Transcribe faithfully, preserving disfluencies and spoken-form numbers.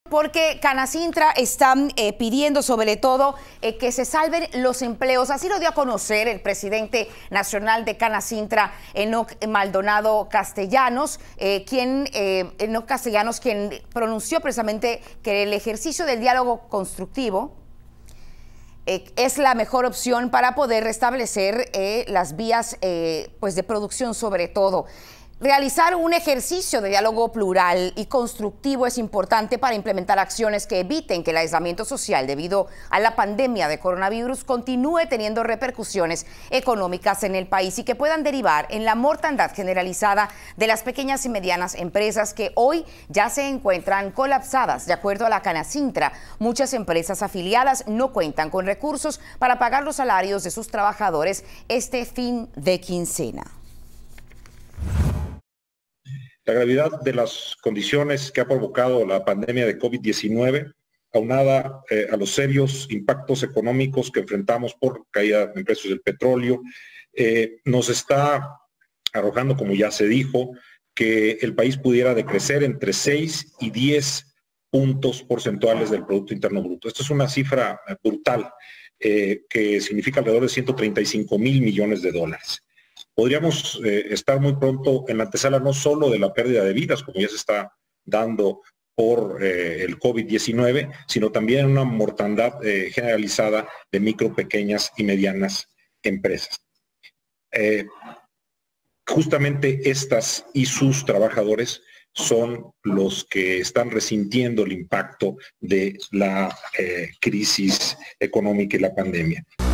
Porque Canacintra está eh, pidiendo sobre todo eh, que se salven los empleos. Así lo dio a conocer el presidente nacional de Canacintra, Enoc Maldonado Castellanos, eh, quien, eh, Enoc Castellanos, quien pronunció precisamente que el ejercicio del diálogo constructivo eh, es la mejor opción para poder restablecer eh, las vías eh, pues de producción sobre todo. Realizar un ejercicio de diálogo plural y constructivo es importante para implementar acciones que eviten que el aislamiento social debido a la pandemia de coronavirus continúe teniendo repercusiones económicas en el país y que puedan derivar en la mortandad generalizada de las pequeñas y medianas empresas que hoy ya se encuentran colapsadas. De acuerdo a la Canacintra, muchas empresas afiliadas no cuentan con recursos para pagar los salarios de sus trabajadores este fin de quincena. La gravedad de las condiciones que ha provocado la pandemia de COVID diecinueve, aunada eh, a los serios impactos económicos que enfrentamos por caída de precios del petróleo, eh, nos está arrojando, como ya se dijo, que el país pudiera decrecer entre seis y diez puntos porcentuales del Producto Interno Bruto. Esto es una cifra brutal, eh, que significa alrededor de ciento treinta y cinco mil millones de dólares. Podríamos eh, estar muy pronto en la antesala no solo de la pérdida de vidas, como ya se está dando por eh, el COVID diecinueve, sino también una mortandad eh, generalizada de micro, pequeñas y medianas empresas. Eh, justamente estas y sus trabajadores son los que están resintiendo el impacto de la eh, crisis económica y la pandemia.